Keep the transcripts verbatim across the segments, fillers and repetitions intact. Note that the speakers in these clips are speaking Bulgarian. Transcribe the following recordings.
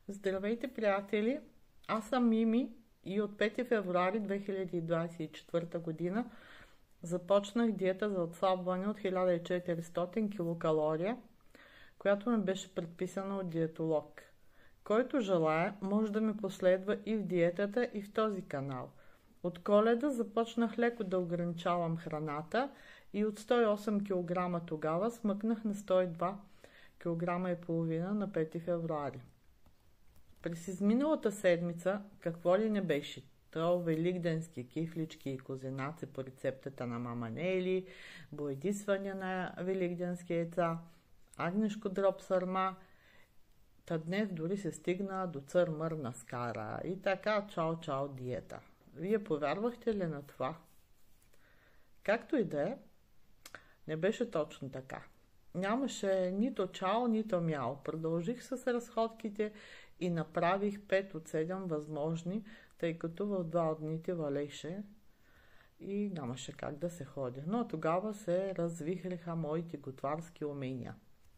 Здравейте, приятели! Аз съм Мими и от пети февруари две хиляди двадесет и четвърта година започнах диета за отслабване от хиляда и четиристотин килокалория, която ми беше предписана от диетолог. Който желая, може да ми последва и в диетата, и в този канал. От Коледа започнах леко да ограничавам храната и от сто и осем килограма тогава смъкнах на сто и два килограма и половина на пети февруари. През изминалата седмица какво ли не беше? То великденски кифлички и козинаци по рецептата на мама Нели, боядисване на великденски яйца, агнешко дроб сърма, та днес дори се стигна до църмър на скара и така чао-чао диета. Вие повярвахте ли на това? Както и да е, не беше точно така. Нямаше нито чао, нито мяо. Продължих с разходките и направих пет от седем възможни, тъй като в два от дните валеше и нямаше как да се ходи. Но тогава се развихриха моите готварски умения.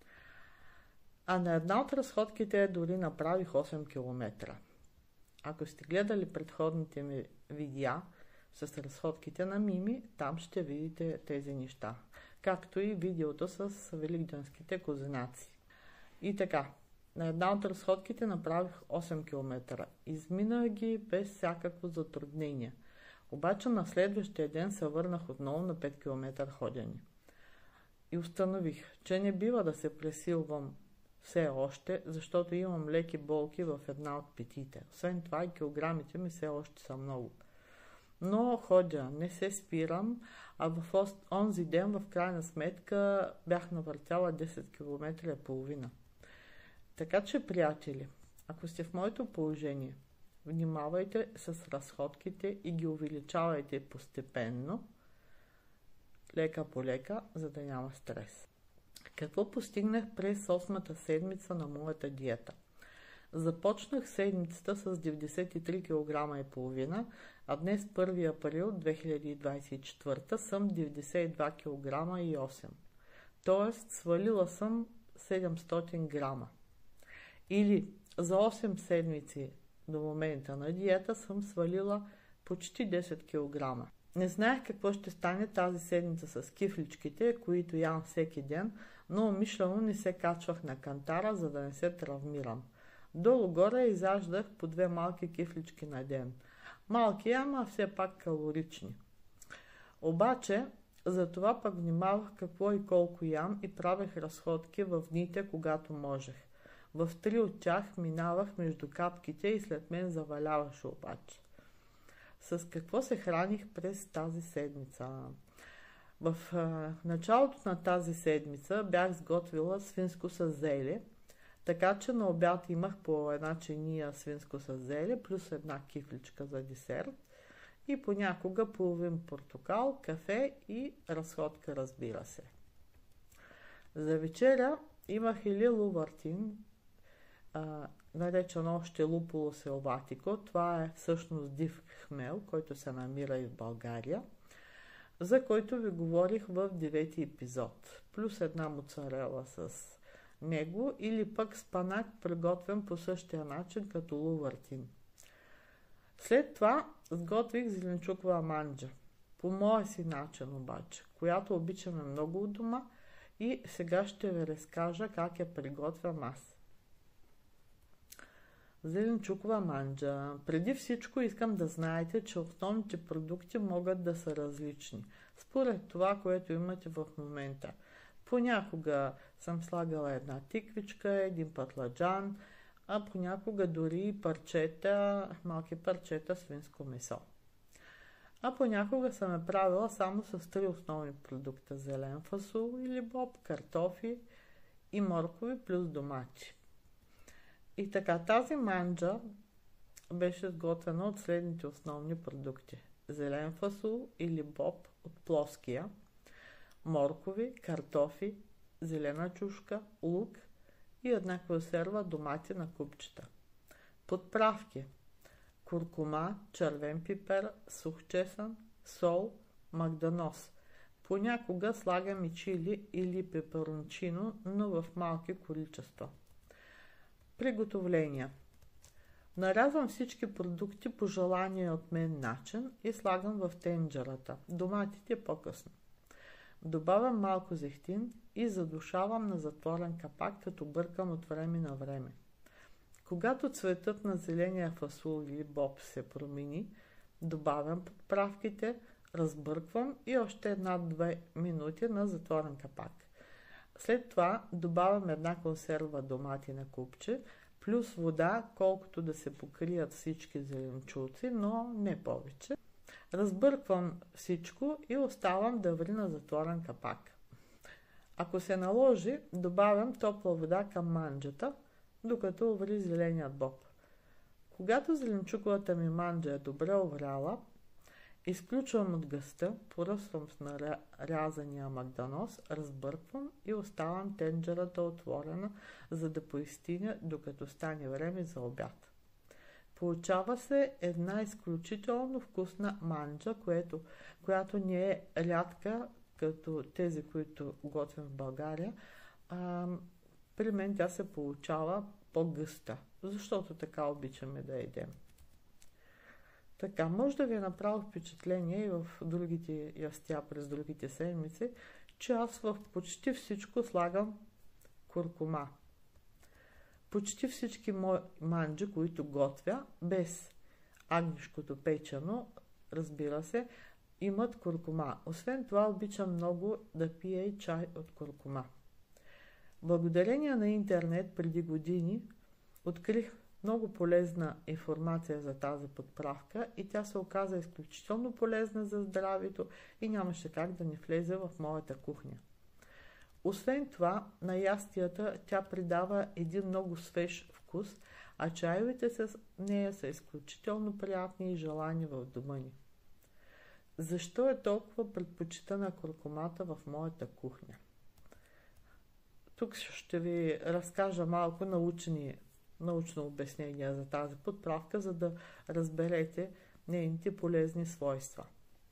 А на една от разходките дори направих осем километра. Ако сте гледали предходните ми видеа с разходките на Мими, там ще видите тези неща. Както и видеото с великденските козинаци. И така, на една от разходките направих осем километра. Изминах ги без всякакво затруднение. Обаче на следващия ден се върнах отново на пет километра ходене. И установих, че не бива да се пресилвам все още, защото имам леки болки в една от петите. Освен това и килограмите ми все още са много. Но ходя, не се спирам, а в онзи ден в крайна сметка бях навъртяла десет километра и половина. Така че, приятели, ако сте в моето положение, внимавайте с разходките и ги увеличавайте постепенно, лека по лека, за да няма стрес. Какво постигнах през осмата седмица на моята диета? Започнах седмицата с деветдесет и три килограма и половина, а днес първи април две хиляди двадесет и четвърта съм деветдесет и два килограма и осем. Тоест свалила съм седемстотин грама. Или за осем седмици до момента на диета съм свалила почти десет килограма. Не знаех какво ще стане тази седмица с кифличките, които ям всеки ден, но умишлено не се качвах на кантара, за да не се травмирам. Долу-горе изяждах по две малки кифлички на ден. Малки, ама все пак калорични. Обаче, за това пък внимавах какво и колко ям и правех разходки в дните, когато можех. В три от тях минавах между капките и след мен заваляваше обаче. С какво се храних през тази седмица? В а, началото на тази седмица бях сготвила свинско с зеле, така че на обяд имах по една чиния свинско с зеле, плюс една кифличка за десерт и понякога половин портокал, кафе и разходка, разбира се. За вечеря имах или лувартин, а, наречен още луполо селватико. Това е всъщност див хмел, който се намира и в България, за който ви говорих в девети епизод, плюс една моцарела с него, или пък спанак, приготвен по същия начин като лувартин. След това сготвих зеленчукова манджа, по моя си начин обаче, която обичаме много у дома, и сега ще ви разкажа как я приготвям аз. Зеленчукова манджа. Преди всичко искам да знаете, че основните продукти могат да са различни, според това, което имате в момента. Понякога съм слагала една тиквичка, един патладжан, а понякога дори парчета, малки парчета свинско месо. А понякога съм я правила само с три основни продукта: зелен фасул или боб, картофи и моркови плюс домати. И така, тази манджа беше сготвена от следните основни продукти: зелен фасул или боб от плоския, моркови, картофи, зелена чушка, лук и една консерва домати на купчета. Подправки: куркума, червен пипер, сух чесън, сол, магданоз. Понякога слагам и чили или пеперончино, но в малки количества. Приготовления: Нарязвам всички продукти по желание от мен начин и слагам в тенджерата. Доматите по-късно. Добавям малко зехтин и задушавам на затворен капак, като бъркам от време на време. Когато цветът на зеления фасул или боб се промени, добавям подправките, разбърквам и още една-две минути на затворен капак. След това добавям една консерва домати на купче, плюс вода, колкото да се покрият всички зеленчуци, но не повече. Разбърквам всичко и оставам да ври на затворен капак. Ако се наложи, добавям топла вода към манджата, докато ври зеленият боб. Когато зеленчуковата ми манджа е добре овряла, изключвам от гъста, поръсвам с нарязания магданоз, разбърквам и оставам тенджерата отворена, за да поистине, докато стане време за обяд. Получава се една изключително вкусна манджа, което, която не е рядка, като тези, които готвим в България. А, при мен тя се получава по-гъста, защото така обичаме да едем. Така, може да ви е направо впечатление и в другите ястия през другите седмици, че аз в почти всичко слагам куркума. Почти всички мои манджи, които готвя, без агнешкото печено, разбира се, имат куркума. Освен това, обичам много да пия и чай от куркума. Благодарение на интернет преди години открих много полезна информация за тази подправка и тя се оказа изключително полезна за здравето и нямаше как да не влезе в моята кухня. Освен това, на ястията тя придава един много свеж вкус, а чайовете с нея са изключително приятни и желани в дома ни. Защо е толкова предпочитана куркумата в моята кухня? Тук ще ви разкажа малко научни, научно обяснение за тази подправка, за да разберете нейните полезни свойства.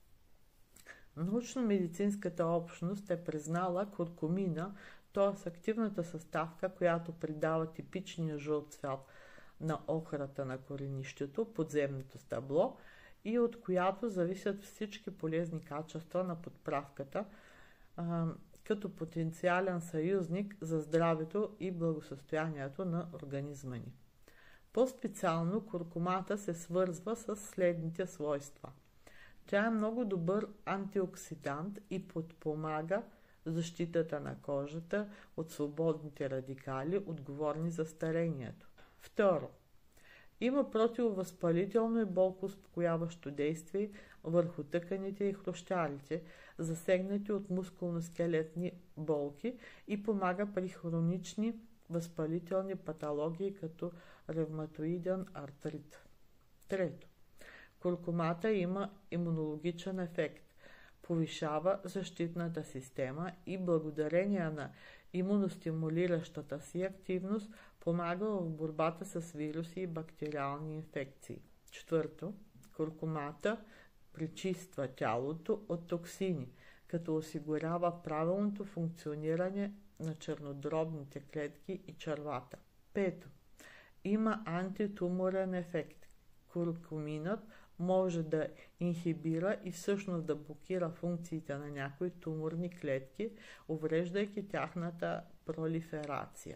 Научно-медицинската общност е признала куркумина, т.е. активната съставка, която придава типичния жълт цвят на охрата на коренището, подземното стъбло, и от която зависят всички полезни качества на подправката, а, като потенциален съюзник за здравето и благосъстоянието на организма ни. По-специално куркумата се свързва с следните свойства. Тя е много добър антиоксидант и подпомага защитата на кожата от свободните радикали, отговорни за старението. Второ, има противовъзпалително и болкоуспокояващо действие върху тъканите и хрущалите, засегнати от мускулно-скелетни болки, и помага при хронични възпалителни патологии като ревматоиден артрит. Трето, куркумата има имунологичен ефект, повишава защитната система и благодарение на имуностимулиращата си активност помага в борбата с вируси и бактериални инфекции. Четвърто, куркумата пречиства тялото от токсини, като осигурява правилното функциониране на чернодробните клетки и червата. Пето, има антитуморен ефект. Куркуминът може да инхибира и всъщност да блокира функциите на някои туморни клетки, увреждайки тяхната пролиферация.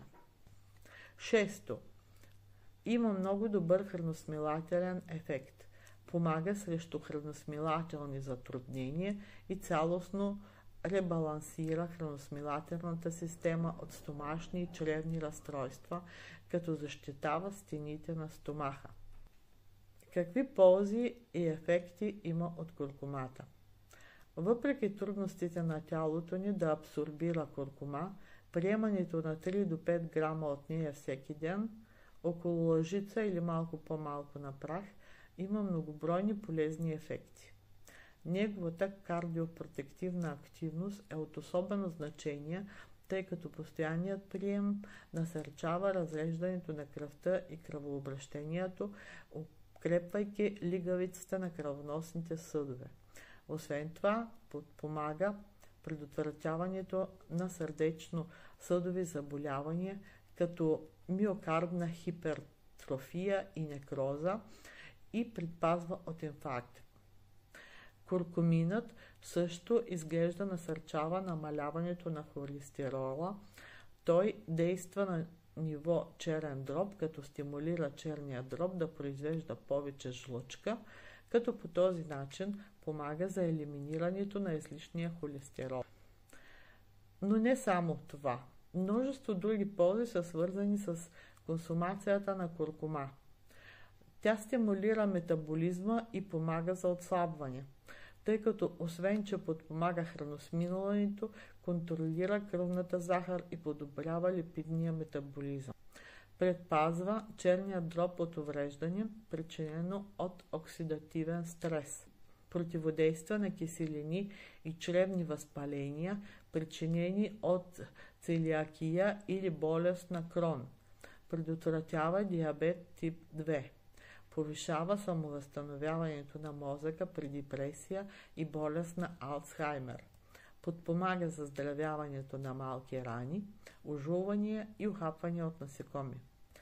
Шесто, има много добър храносмилателен ефект. Помага срещу храносмилателни затруднения и цялостно ребалансира храносмилателната система от стомашни и чревни разстройства, като защитава стените на стомаха. Какви ползи и ефекти има от куркумата? Въпреки трудностите на тялото ни да абсорбира куркума, приемането на три до пет грама от нея всеки ден, около лъжица или малко по-малко на прах, има многобройни полезни ефекти. Неговата кардиопротективна активност е от особено значение, тъй като постоянният прием насърчава разреждането на кръвта и кръвообращението, укрепвайки лигавицата на кръвоносните съдове. Освен това, подпомага предотвратяването на сърдечно-съдови заболявания, като миокардна хипертрофия дистрофия и некроза и предпазва от инфаркт. Куркуминът също изглежда насърчава намаляването на холестерола. Той действа на ниво черен дроб, като стимулира черния дроб да произвежда повече жлъчка, като по този начин помага за елиминирането на излишния холестерол. Но не само това. Множество други ползи са свързани с консумацията на куркума. Тя стимулира метаболизма и помага за отслабване, тъй като освен, че подпомага храносмилането, контролира кръвната захар и подобрява липидния метаболизъм. Предпазва черния дроб от увреждане, причинено от оксидативен стрес. Противодейства на киселини и чревни възпаления, причинени от целиакия или болест на Крон. Предотвратява диабет тип две. Повишава самовъзстановяването на мозъка при депресия и болест на Алцхаймер. Подпомага заздравяването на малки рани, ожулвания и ухапвания от насекоми.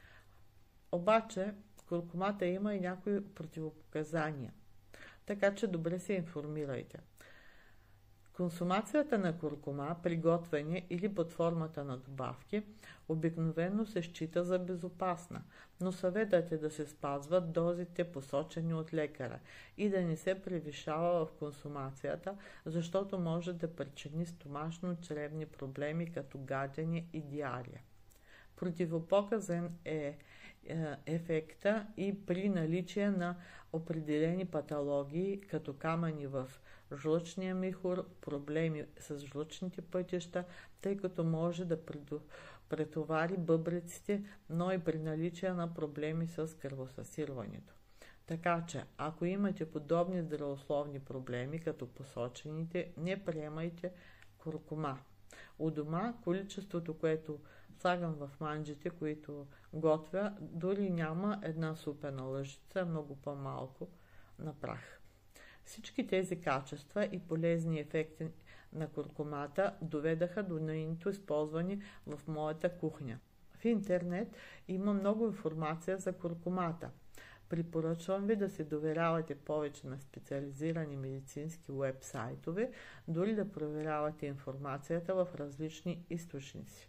Обаче, куркумата има и някои противопоказания, така че добре се информирайте. Консумацията на куркума при готвене или под формата на добавки обикновено се счита за безопасна, но съветът е да се спазват дозите, посочени от лекаря, и да не се превишава в консумацията, защото може да причини стомашно-чревни проблеми като гадене и диария. Противопоказен е ефекта и при наличие на определени патологии, като камъни в жлъчния мехур, проблеми с жлъчните пътища, тъй като може да претовари бъбреците, но и при наличие на проблеми с кръвосъсирването. Така че, ако имате подобни здравословни проблеми, като посочените, не приемайте куркума. У дома количеството, което слагам в манджите, които готвя, дори няма една супена лъжица, много по-малко на прах. Всички тези качества и полезни ефекти на куркумата доведаха до нейното използване в моята кухня. В интернет има много информация за куркумата. Препоръчвам ви да се доверявате повече на специализирани медицински уебсайтове, дори да проверявате информацията в различни източници.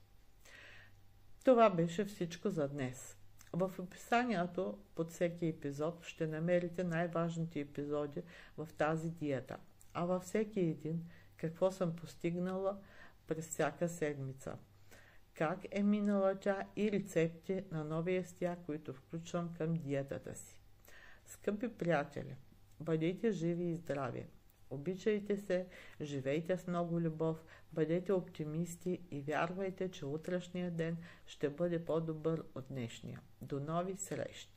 Това беше всичко за днес. В описанието под всеки епизод ще намерите най-важните епизоди в тази диета, а във всеки един какво съм постигнала през всяка седмица, как е минала тя и рецепти на нови ястия, които включвам към диетата си. Скъпи приятели, бъдете живи и здрави! Обичайте се, живейте с много любов, бъдете оптимисти и вярвайте, че утрешния ден ще бъде по-добър от днешния. До нови срещи!